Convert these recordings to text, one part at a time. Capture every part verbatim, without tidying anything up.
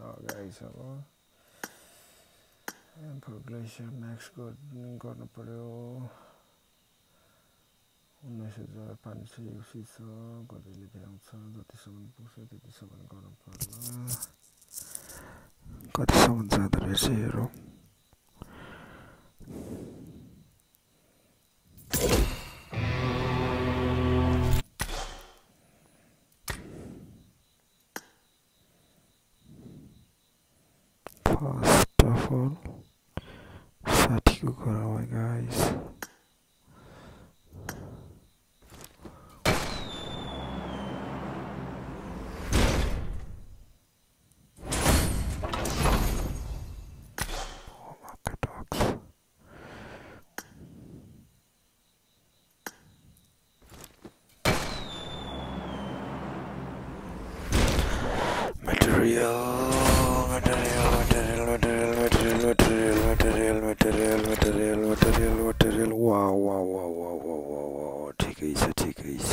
Guys अब emperor glacier Max गर्नु पर्यो उन्नाइस हजार पाँच सय युसी छ कतिले भ्याउँछ जतिसम्म पुग्छ त्यतिसम्म गर्नु पर्ला कतिसम्म जाँदो रहेछ हेरौँ फर्स्ट अफ अल साठीको गरौँ है guys material material material material material material material material material material wow wow wow wow wow wow ठिकै छ ठिकै छ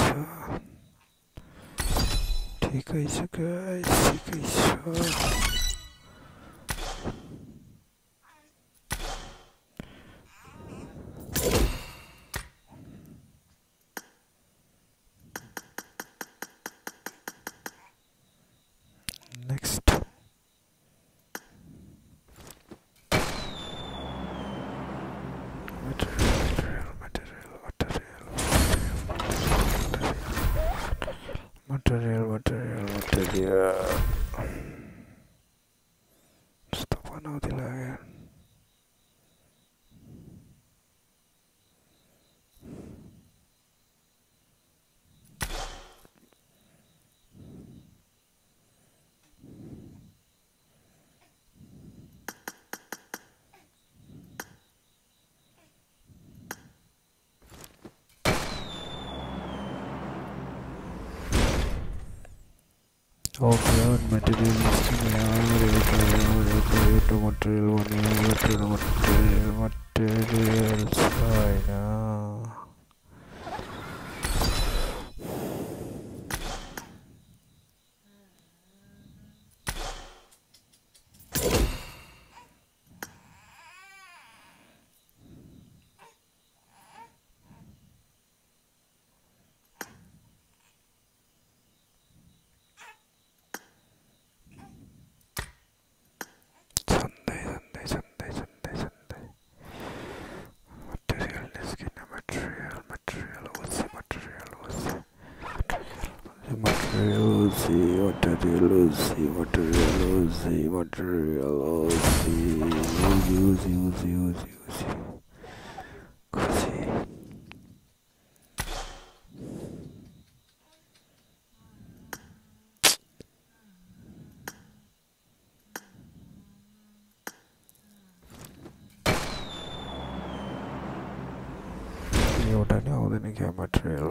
ठिकै छ गाइस ठिकै छ next material material material material material material यस्तो बनाउँदै लाग्यो Oh god, material is material, material, material, material, material, छैन material Uzi, material Uzi, material Uzi, material Uzi, Uzi, Uzi, Uzi, Uzi, Uzi, Uzi. एउटा नै आउँदैन क्या material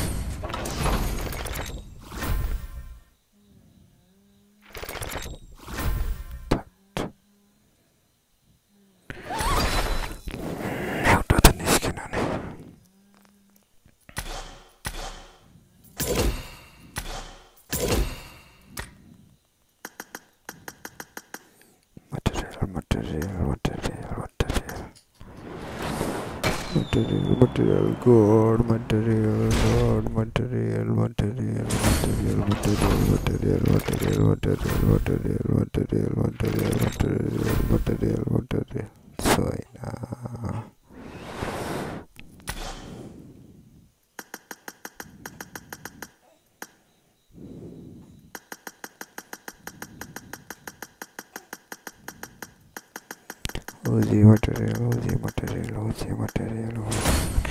material, material, God, material, God, material, material, material, material, material, material, material, material, material, material, material, material, material, छैन Uzi material, Uzi material, Uzi material, Uzi.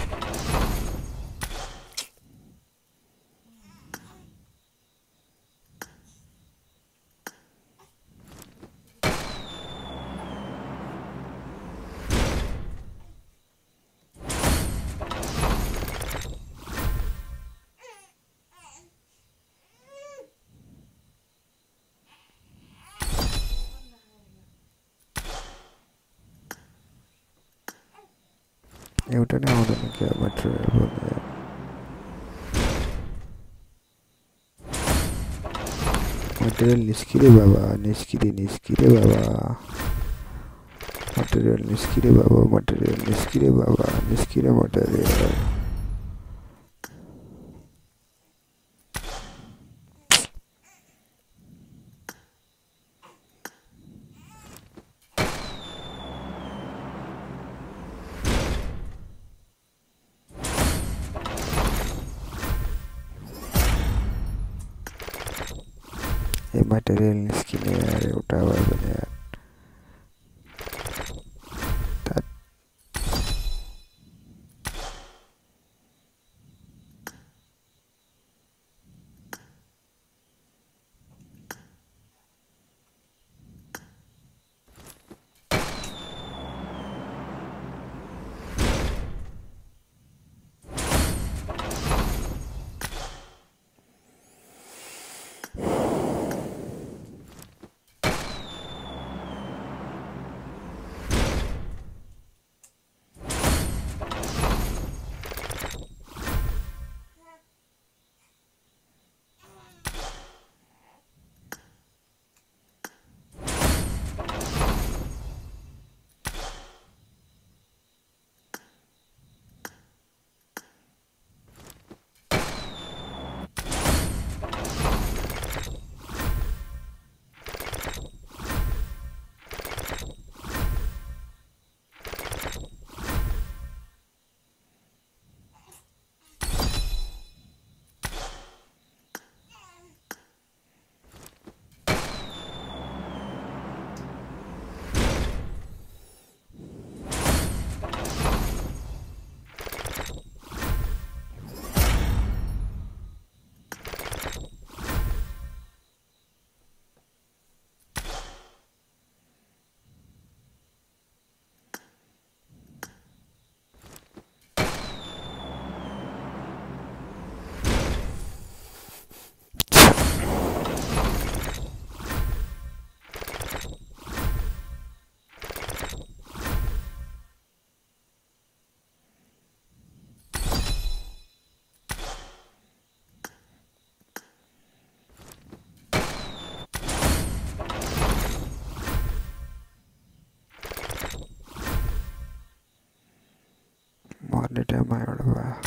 एउटा नै आउँदैन क्या material भने material niskire baba, niskire niskire baba, material niskire baba, material niskire baba, niskire material. ये material niskine यार उठा हुआ बने यार. Morning time I would have.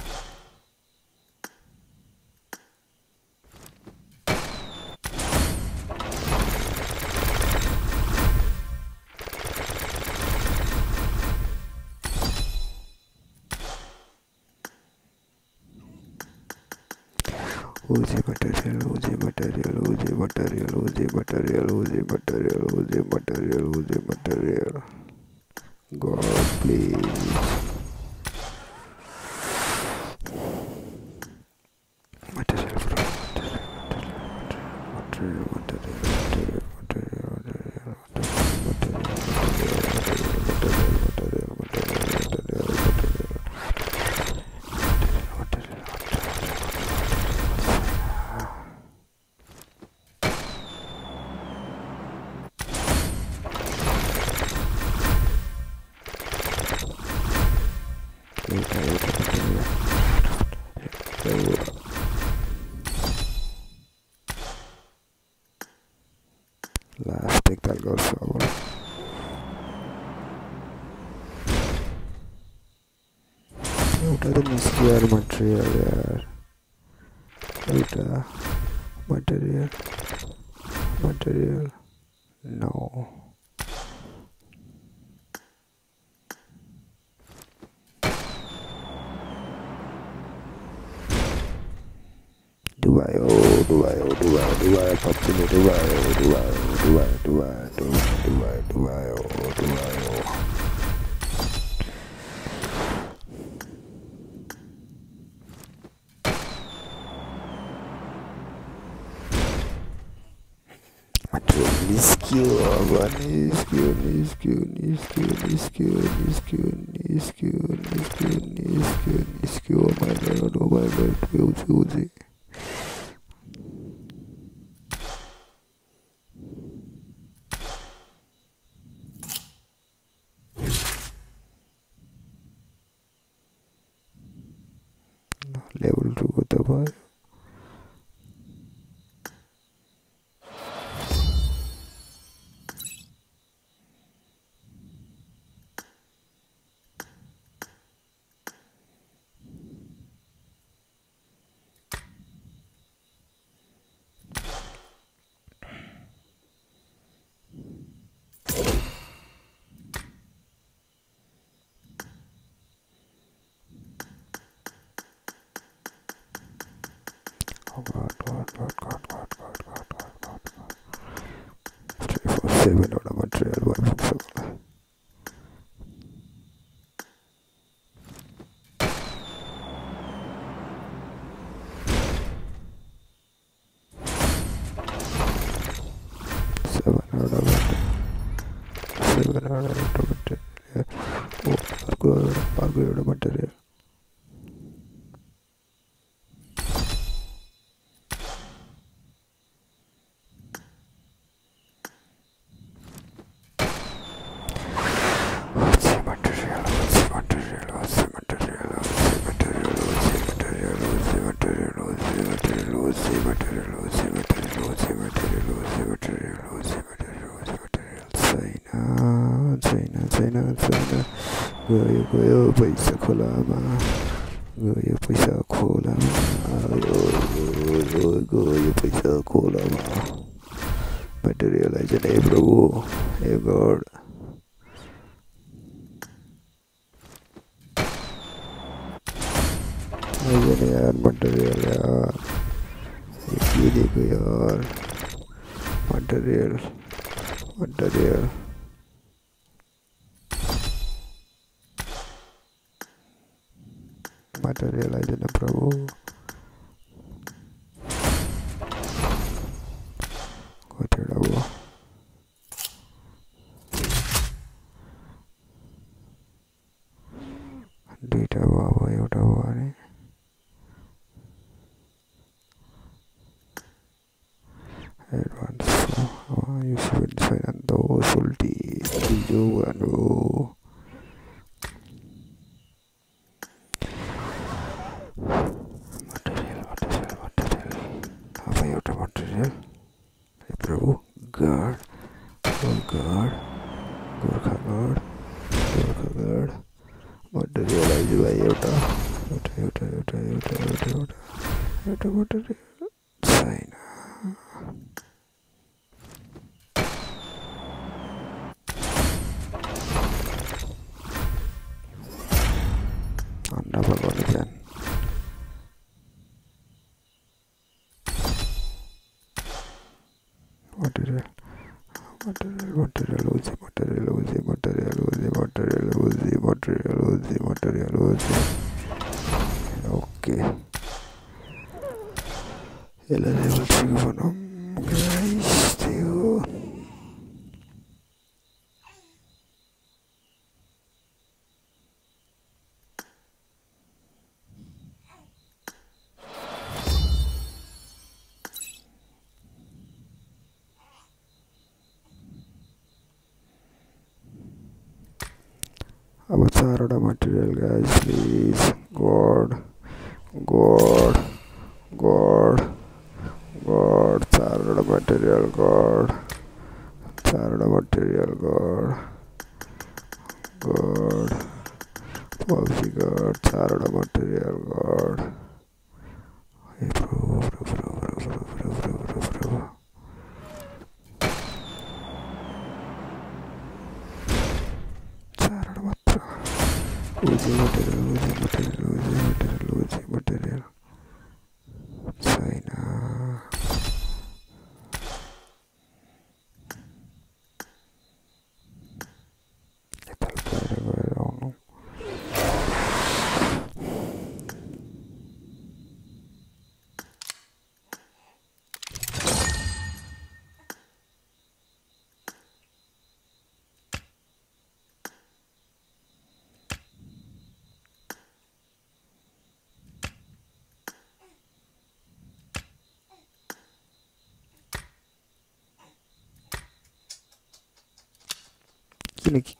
Uzi material, Uzi material, Uzi material, Uzi material, Uzi material, Uzi material, Uzi material. God, please. Material, bro. Material, material, material, material, material, material, material, material, material, material, material. Last take that goes forward. What are the misclear material here? What are material? Material? No. Dubai, oh, Dubai, oh, Dubai, Dubai, pop to me, Dubai, oh, Dubai, oh, Dubai, Dubai, Dubai, Dubai, Dubai, oh, Dubai, oh. Material niscue, niscue, niscue, niscue, niscue, niscue, niscue, niscue, niscue, niscue, oh my God, oh my God, Uzi, Uzi. Level two को दबाए. God, God, God, God, God, God, God. three four seven order material weapon supply. seven order material. seven order material. Oh, cargo order, cargo order material. गयो गयो पैसा खोलामा गयो पैसा खोलामा आयो गयो पैसा खोलामा materialize हे प्रभु हे गॉड आइजन यार मटेरियल यार ये देखो यार मटेरियल मटेरियल materialize na प्रभु कतिवटा भयो दुईटा भयो अब एउटा भयो भने एडभान्स यो सेभेन छैन नि त हो सोल्टी हिजो हाम्रो प्रभु गाड गाड गोर्खा गाड गोर्खा गाड मटेरियलाइज भयो एउटा एउटा एउटा एउटा एउटा एउटा एउटा एउटा मटेरियल छैन अन्डा पकाउने plan material material material uzi material uzi material uzi material uzi material uzi material uzi okay ela level three banam guys theo अब चारवटा material guys please God God God God चारवटा मटेरियल गॉड चारवटा material God God PUBG God चारवटा material God हे प्रभु प्रभु प्रभु प्रभु प्रभु प्रभु Uzi material, uzi material, uzi material, uzi material. China. Ito pwede ko yung Gini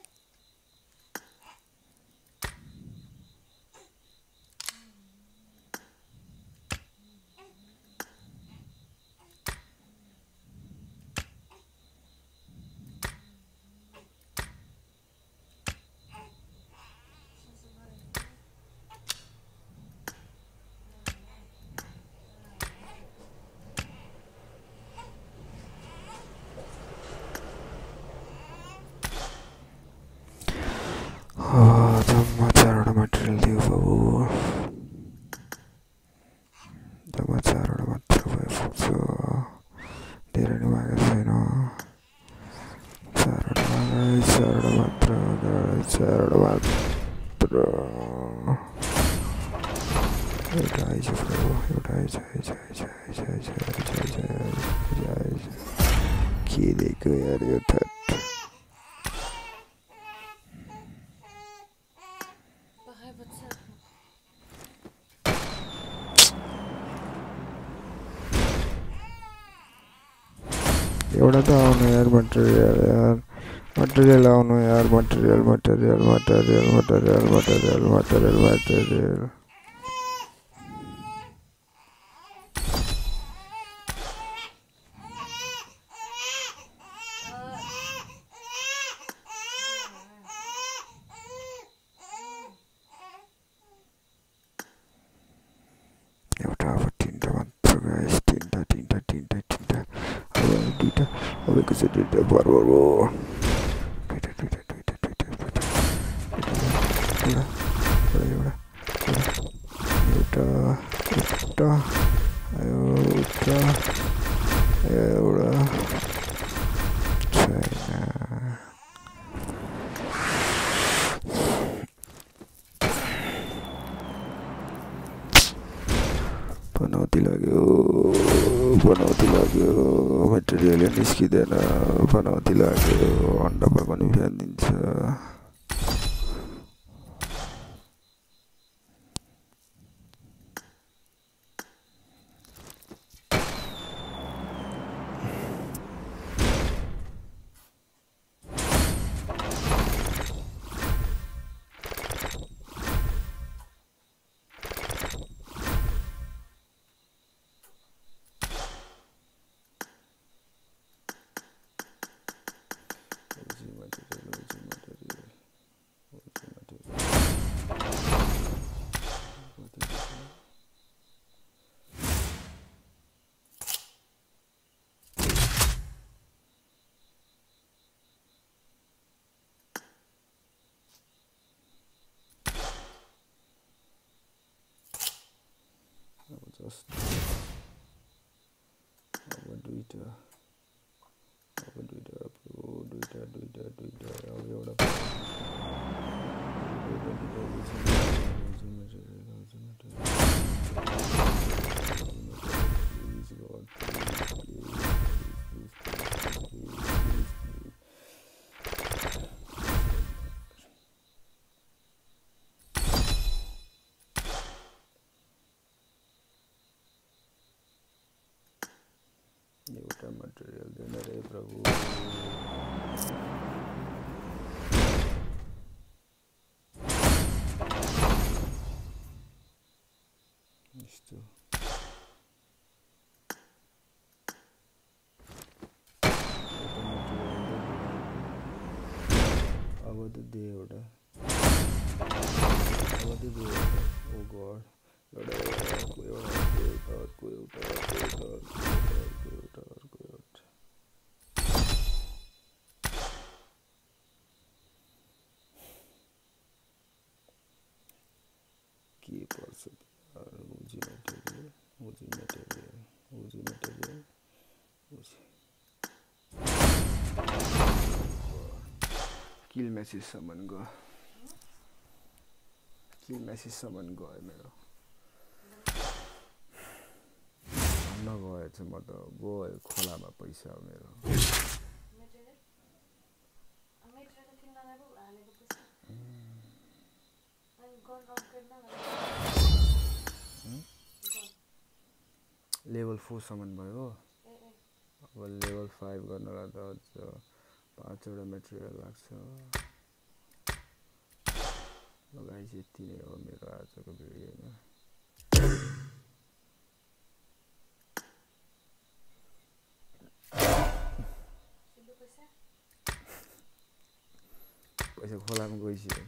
धेरै नै भएको छैन चारवटा भाग चारवटा मात्र चारवटा मात्र एउटा आइज प्रभु एउटा आइज आइज आइज आइज आइज आइज आइज आइज के दिएको यार यो थट एउटा त आउनु यार मटेरियल यार मटेरियल आउनु यार material material material material material material material एउटा अब तिनवटा मात्र गाइस तिनवटा तिनवटा तिनवटा तिनवटा अब दुईवटा अब एकैचोटि दुईवटा भर भर भयो दुईवटा दुईवटा दुईवटा दुईवटा दुईवटा एउटा एउटा एउटा एउटा एउटा छैन पनौती लाग्यो पनौती लाग्यो मटेरियल निस्किँदैन पनौती लाग्यो अन्डा पकाउने फ्यान दिन्छ just अब दुईटा अब दुईटा अब दुईटा दुईटा दुईटा अब एउटा एउटा मटेरियल देन रे प्रभु यस्तो अब त दे एउटा अब त दे ओ गॉड एउटा को एउटा को एउटा को एउटा के पर्छ Uzi material Uzi material Uzi material Uzi kill message सम्म गयो किल मेसेज सम्म गयो मेरो नगएछ म त गयो खोलामा पैसा मेरो लेभल फोर सम्म भयो अब लेभल फाइभ गर्नलाई त अझ पाँचवटा मेटेरियल लाग्छ लगाइस यति नै हो मेरो आजको भिडियोमा पैसा खोलामा गइसक्यो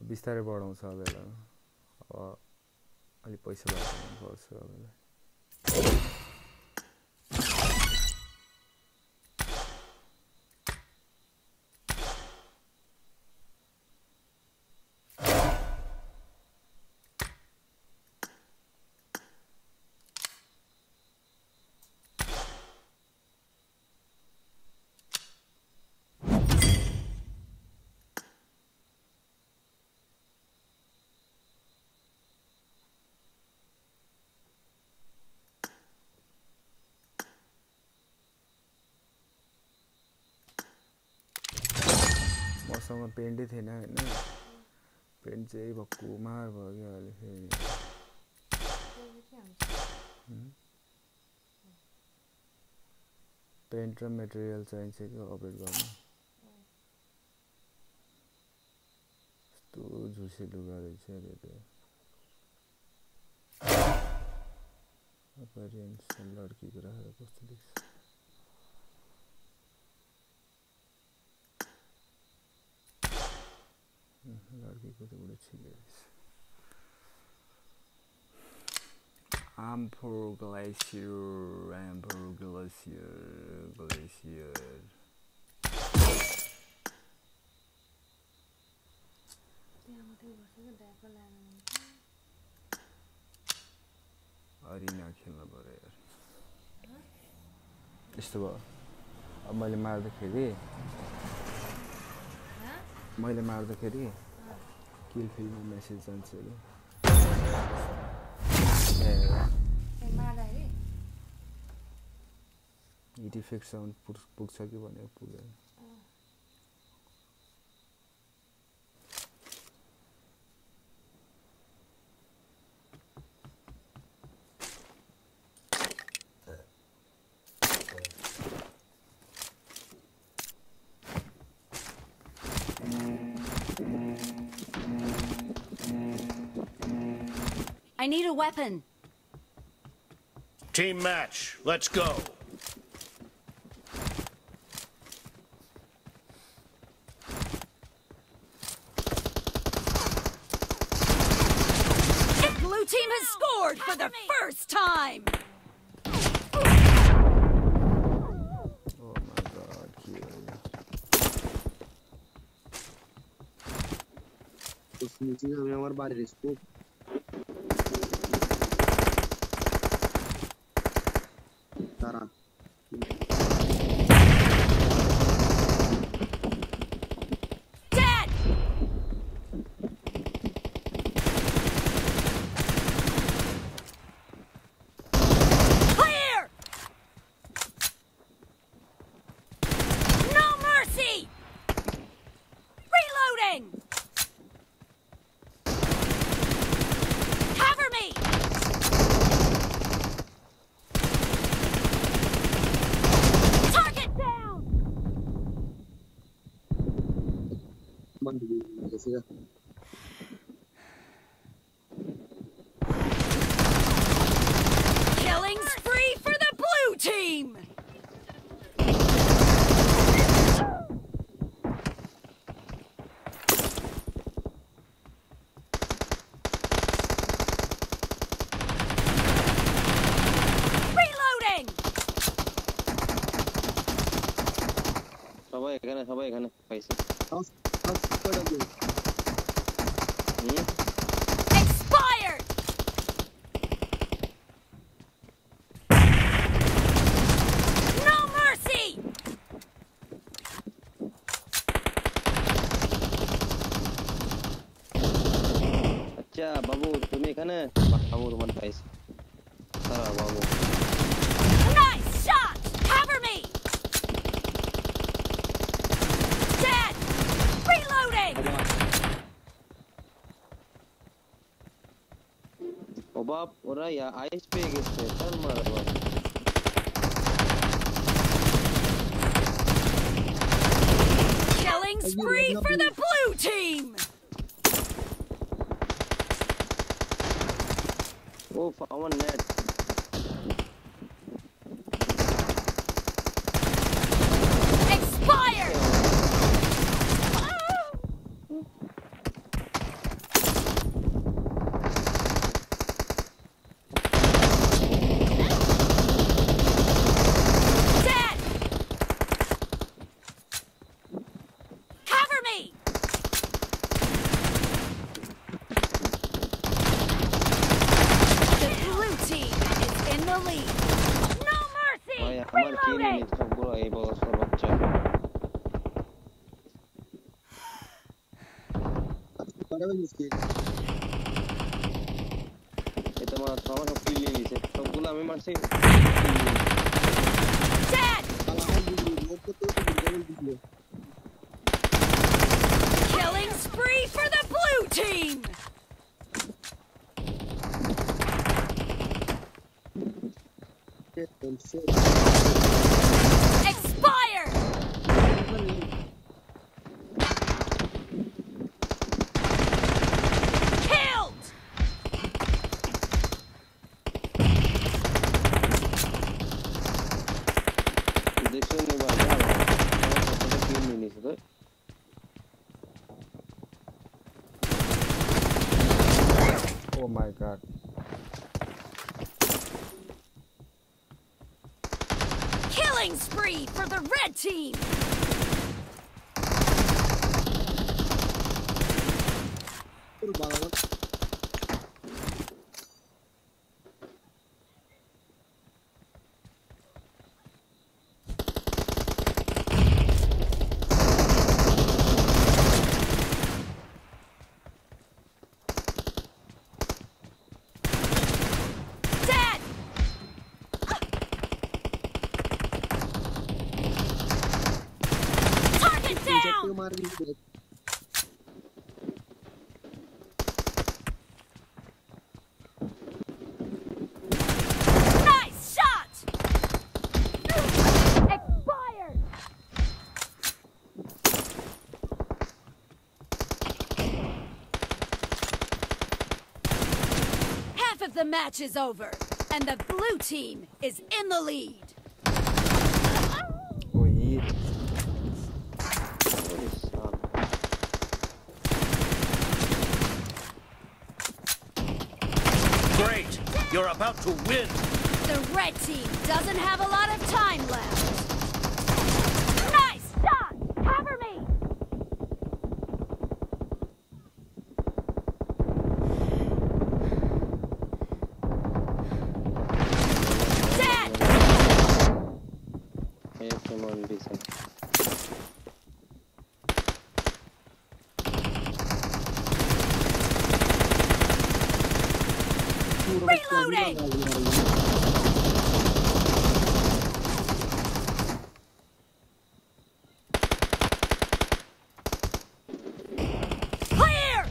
बिस्तारै बढाउँछ बेला अब अलि पैसा बचाउनु पर्छ बेला मसँग पेन्टै थिएन हैन पेन्ट चाहिँ भक्कु मार भयो के अहिले फेरि पेन्ट र मटेरियल चाहिन्छ कि अपडेट गर्न यस्तो झुसे लुगा रहेछ अरे त्यो अपरेन्स लड्कीको राखेर कस्तो देख्छ लड़की को तो बड़े अच्छी लगी Ampur Glacier, Ampur Glacier, Glacier. Arena खेल्न पर्यो यार यस्तो भयो अब मैले मार्दाखेरि मैले मार्दाखेरि किल फिल्डमा मेसेज जान्छ अरे ए मार्दाखेरि हिट इफेक्ट साउन्ड पुग्छ कि भनेको पुग्दैन I need a weapon. Team match, let's go. The blue team has scored for the first time. Oh my god, kill. उसने चीज़ हमें हमारे बारे में scope Dead. Clear. No mercy. Reloading. Cover me. Target down. बंद हो गई जैसे का Killing spree for the blue team. Reloading. सबाई एखाने सबाई एखाने पैसे House, house, third of you. Expired. No mercy. अच्छा बाबू तुम्ही एखाने बाबू तुम्हाला पैसे सारा बाबू Nice shot. Cover me. Dead. Reloading. ओ बाप और या आइस पे किसने टर्न मारा बाप Killing spree for the blue team. ओ फावन नेट Expired. কটা বাজিস কি এটা আমার আমার সব কিল নিয়ে নিছে সবগুলো আমি মারছি Dead! আমার দিদি লোক তো তো কেমন দিছিল Killing spree for the blue team! Expired! Killed! দেখছেন না ভাই আমার সবটা কিল নিয়ে নিছে তো Oh my god. Killing spree for the red team! পুরো বাবা Dead! Target down! মার দিছে Nice shot! Expired! Half of the match is over, and the blue team is in the lead. Oh yeah. ওরে শালা Great! You're about to win! The red team doesn't have a lot of time left. Nice shot! Cover me! Dead! এই কেমন দিছে Reloading! Clear!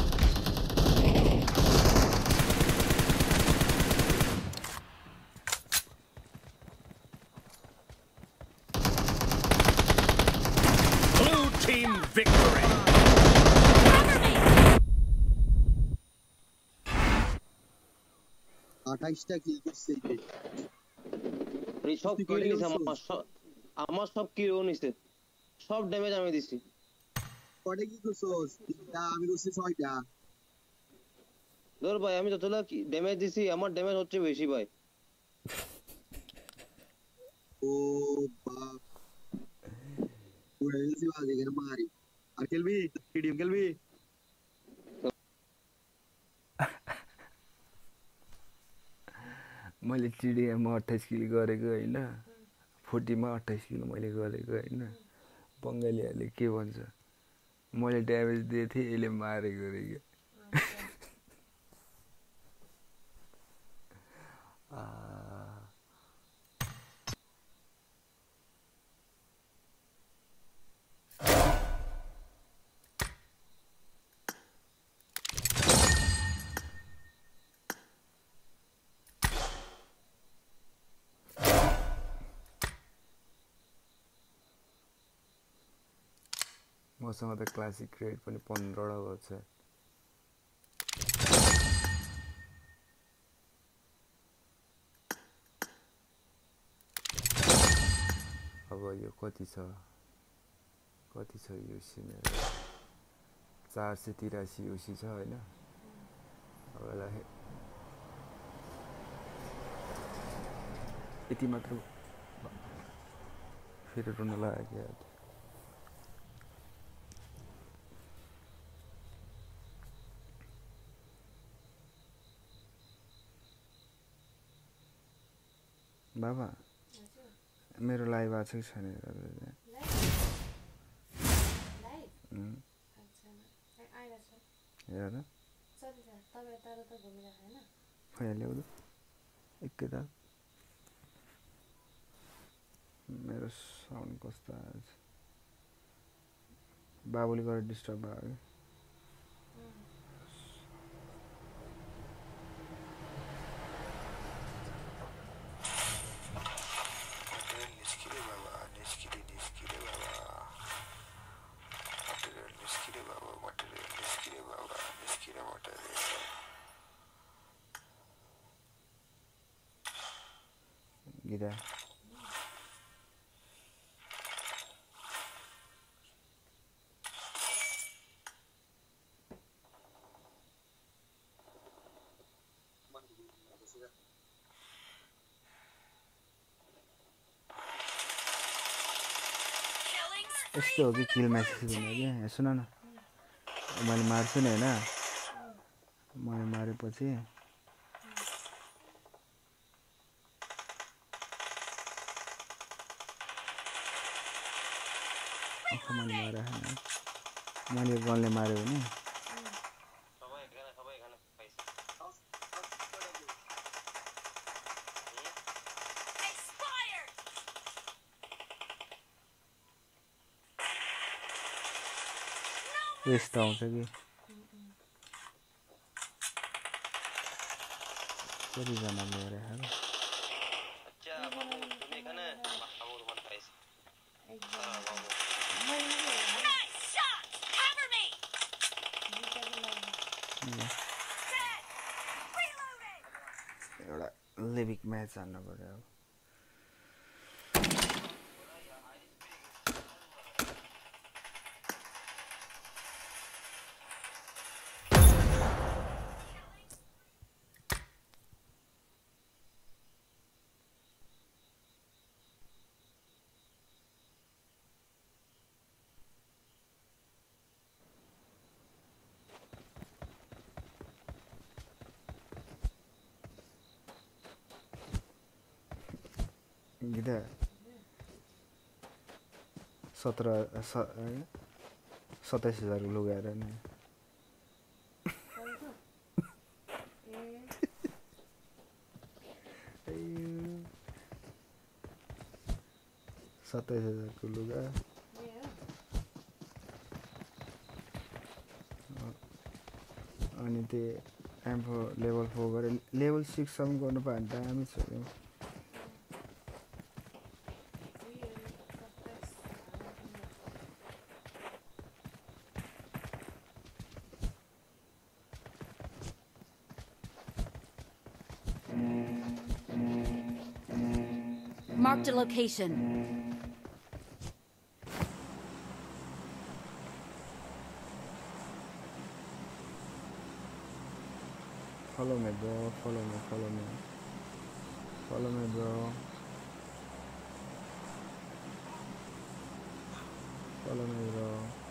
Blue team victory! Cover me! আঠাইশটা কিল করছে এই সব তুই কিল করে নিছে নিছিস? আমার সব আমার সব কিল ও নিছে সব ড্যামেজ আমি দিছি কটা কি করছস তিনটা আমি করছি ছয়টা ধর ভাই আমি যতটা ড্যামেজ দিছি আমার ড্যামেজ হচ্ছে বেশি ভাই ও বাপ পুরো গেছি বাজে এখানে মারি আর খেলবি টিডিএম খেলবি मैले टिडिएममा अट्ठाइस किलो गरेको होइन फोर्टीमा अट्ठाइस किलो मैले गरेको होइन बङ्गालीहरूले के भन्छ मैले ड्यामेज दिएको थिएँ यसले मारेको अरे क्या मसँग त क्लासिक ग्रेड पनि पन्ध्रवटा गर्छ अब यो कति छ कति छ युसी मेरो चार सय तिरासी युसी छ होइन अब यसलाई यति मात्र फेरि रुन लाग्यो बाबा मेरो लाइभ आएको छ कि छैन हेर न सरी सर तपाईँ तारो त घुमिरहेको हैन भइहाल्यो एकैताल मेरो साउन्ड कस्तो आएछ बाबुले गरेर डिस्टर्ब भयो गीता यस्तो हो कि किल म्यासेज भन्ने कि सुन न मैले मार्छु नि हैन मैले मारेपछि मैले मारे हैन मैले गनले मार्यो भने सबै खाना सबै खाना पैसा वेस्ट आउँछ कि कतिजना लिएर आएर अच्छा बाबु तुम्ही खाना बाबु रुमाल पैसा Nice shot! Cover me! एउटा लिभिक म्याच हान्न पर्यो अब गीता सत्र सत्ताइस हजारको लुगा हेर नि सत्ताइस हजारको लुगा अनि त्यो एम्फो लेभल फोर गरेर लेभल सिक्ससम्म गर्नु पायो भने दामी छ नि Marked a location. Follow me, bro. Follow me, follow me. Follow me, bro. Follow me, bro.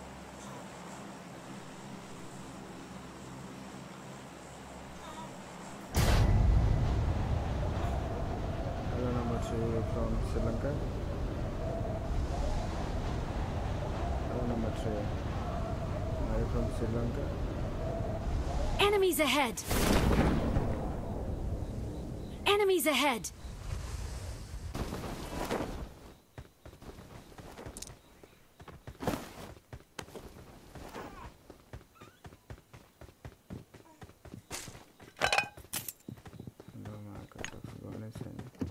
Hello, number three from Sri Lanka. Hello, number three. Are you from Sri Lanka? Enemies ahead! Enemies ahead! No, my God, I'm going to send it.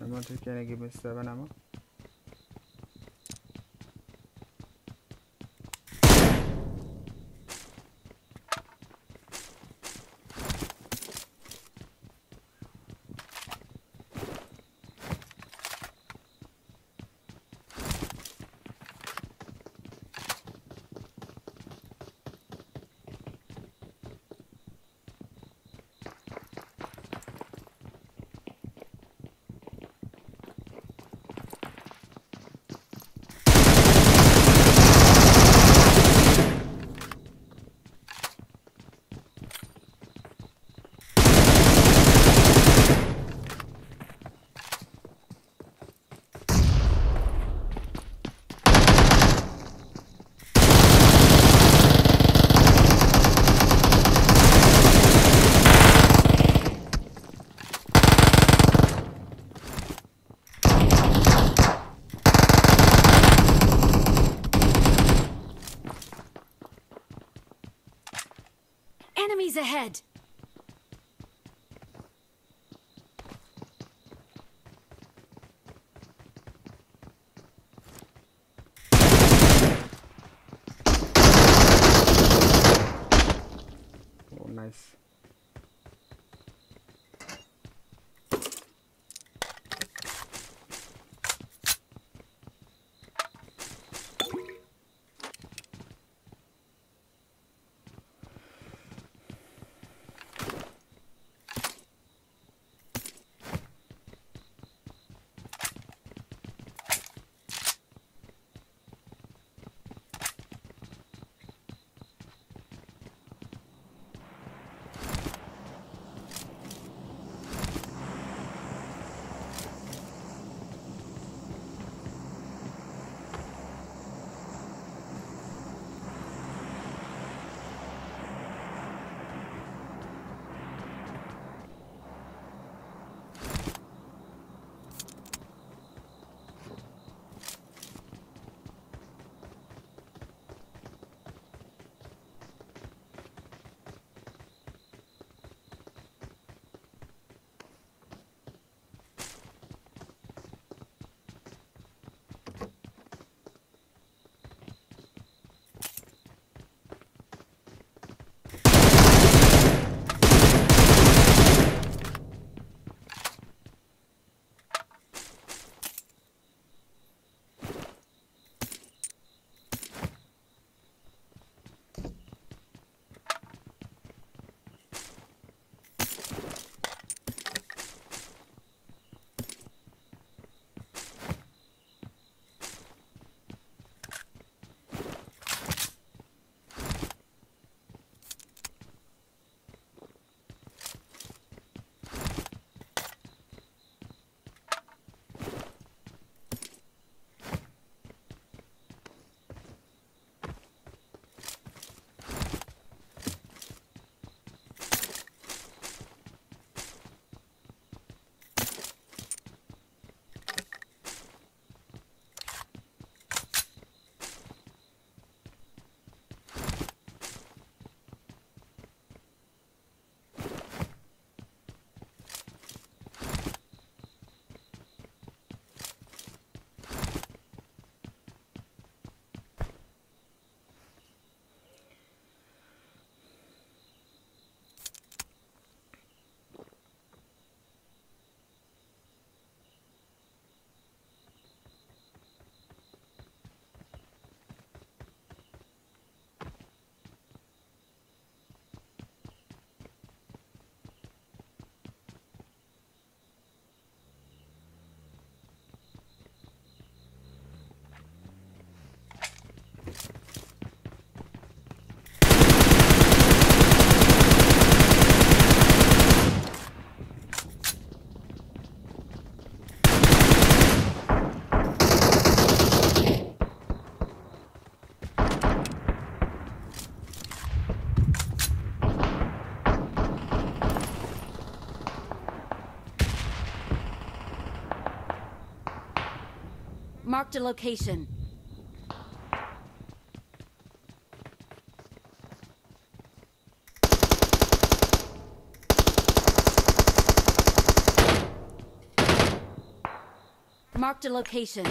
ammo. Can you give me seven ammo? Enemies ahead! Oh, nice. Marked a location. Marked a location.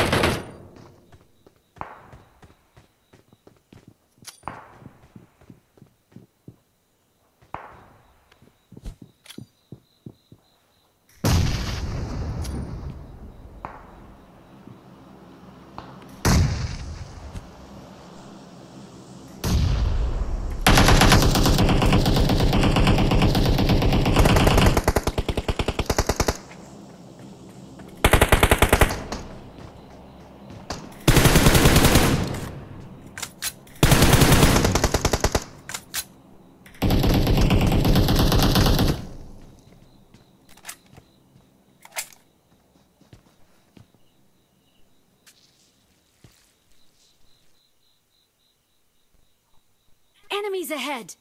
Enemies ahead!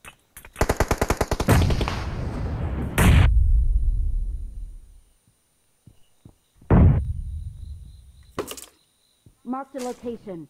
Marked a location.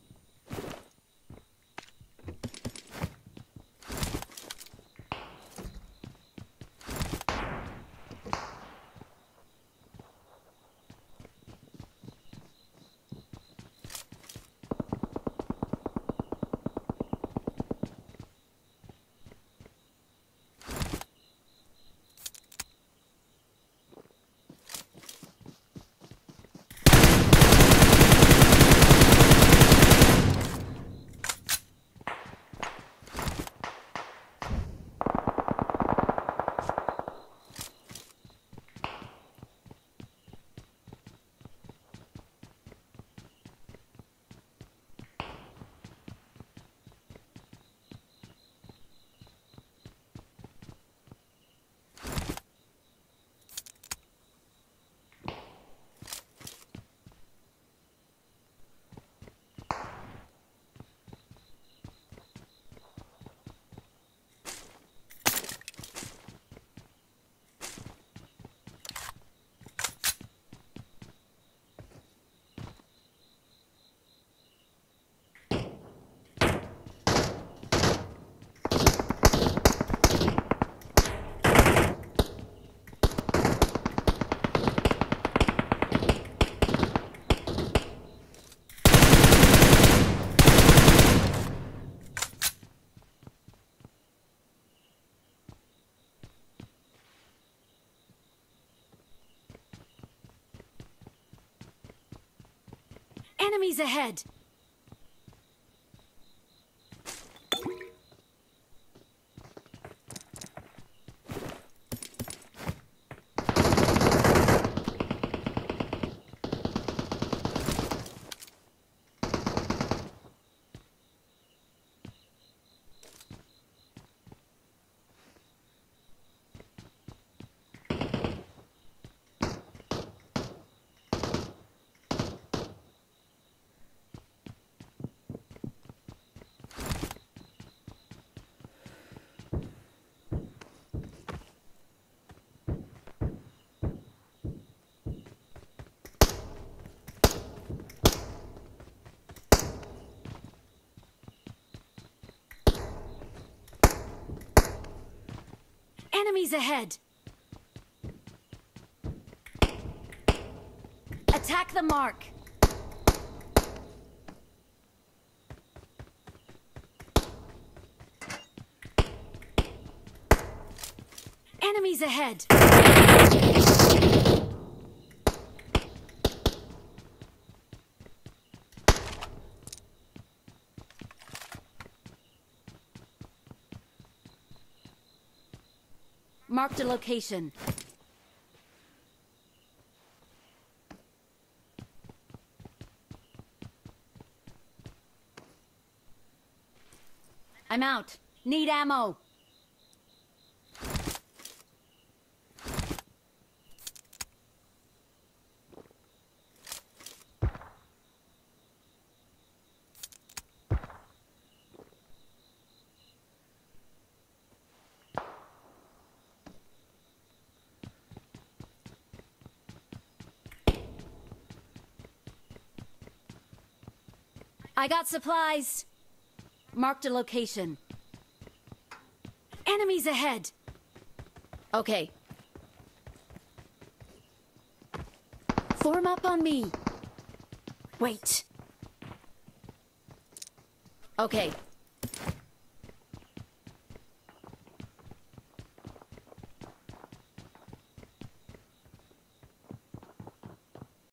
Enemies ahead! Enemies ahead! Attack the mark! Enemies ahead! Marked a location. I'm out. Need ammo. I got supplies. Marked a location. Enemies ahead. Okay. Form up on me. Wait. Okay,